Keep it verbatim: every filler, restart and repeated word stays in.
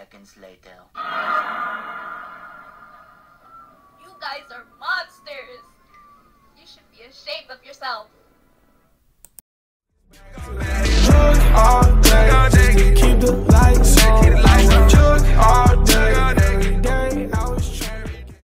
seconds later. You guys are monsters. You should be ashamed of yourself.